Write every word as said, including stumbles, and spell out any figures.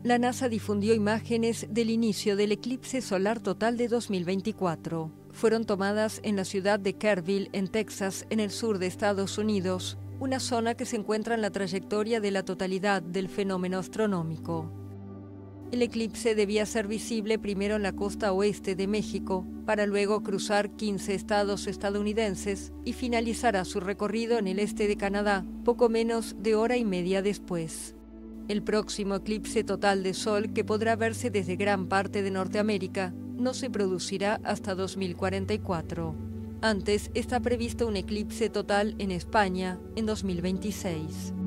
La NASA difundió imágenes del inicio del eclipse solar total de dos mil veinticuatro. Fueron tomadas en la ciudad de Kerrville, en Texas, en el sur de Estados Unidos, una zona que se encuentra en la trayectoria de la totalidad del fenómeno astronómico. El eclipse debía ser visible primero en la costa oeste de México, para luego cruzar quince estados estadounidenses y finalizará su recorrido en el este de Canadá, poco menos de hora y media después. El próximo eclipse total de Sol, que podrá verse desde gran parte de Norteamérica, no se producirá hasta dos mil cuarenta y cuatro. Antes está previsto un eclipse total en España en dos mil veintiséis.